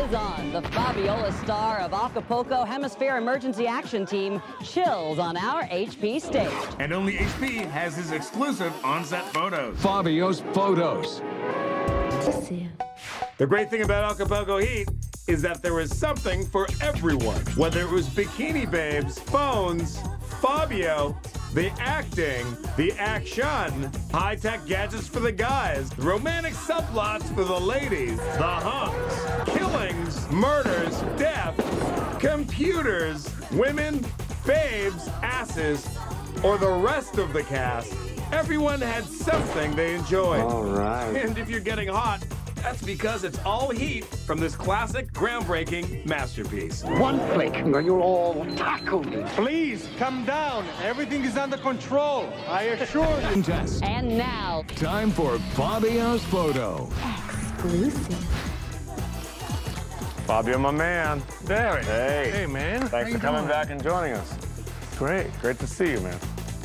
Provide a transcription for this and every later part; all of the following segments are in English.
is on. The Fabiola star of Acapulco Hemisphere Emergency Action Team chills on our HP stage. And only HP has his exclusive on-set photos. Fabio's photos. The great thing about Acapulco Heat is that there is something for everyone. Whether it was bikini babes, phones, Fabio, the acting, the action, high-tech gadgets for the guys, romantic subplots for the ladies, the hunks, killings, murders, death, computers, women, babes, asses, or the rest of the cast, everyone had something they enjoyed. All right. And if you're getting hot, that's because it's all heat from this classic, groundbreaking masterpiece. One click and you're all tackled. Please, come down. Everything is under control. I assure you. Test. And now, Time for Fabio's photo. exclusive. Fabio, my man. Barry. Hey. Hey, man. Thanks for coming back and joining us. Great. Great to see you, man.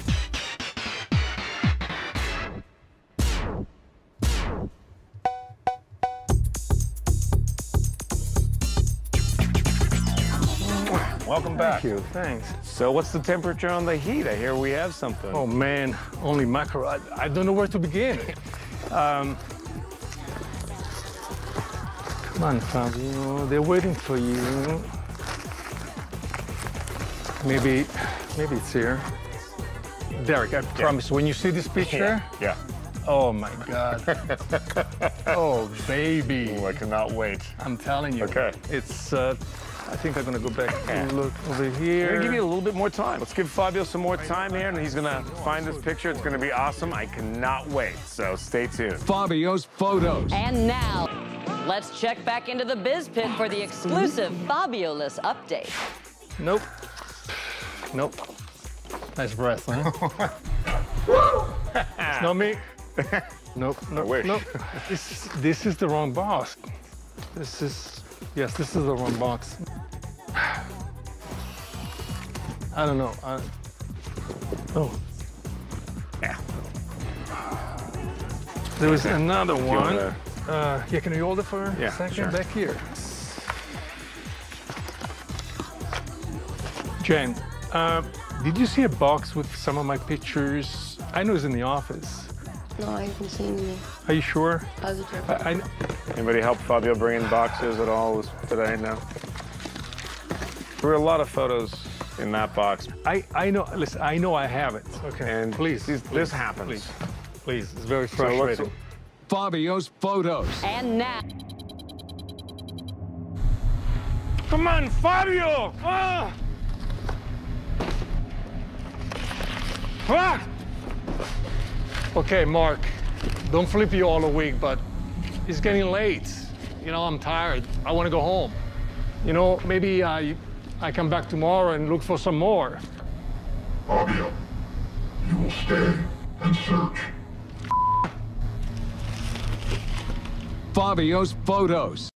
Welcome back. Thank you. Thanks. So what's the temperature on the heat? I hear we have something. Oh, man. Only macro. I don't know where to begin. Come on, Fabio. They're waiting for you. Maybe it's here. Derek, I promise, when you see this picture, Yeah. oh, my God. Oh, baby. Ooh, I cannot wait. I'm telling you. Okay. It's, I think I'm gonna go back and look over We're here. gonna give you a little bit more time. Let's give Fabio some more time here, and he's gonna find this picture. It's gonna be awesome. I cannot wait. So stay tuned. Fabio's photos. And now, let's check back into the biz pit for the exclusive Fabioless update. Nope. Nope. Nice breath, huh? It's not me. Nope. Nope. wish. Nope. This is the wrong box. Yes, this is the wrong box. I don't know. Oh. Yeah. There was another one. wanna- Yeah, can you hold it for a Yeah, second? sure. Back here. Jen, did you see a box with some of my pictures? I know it's in the office. No, I haven't seen you. Are you sure? Positive. I Anybody help Fabio bring in boxes at all today? No. There were a lot of photos in that box, know. Listen, I know I have it. Okay. and please, this happens. please. It's very So let's- frustrating. Fabio's photos. And now, Come on, Fabio! Ah! Ah! Okay, Mark. Don't flip you all a week, but it's getting late. You know, I'm tired. I want to go home. You know, maybe I come back tomorrow and look for some more. Fabio, you will stay and search. Fabio's photos.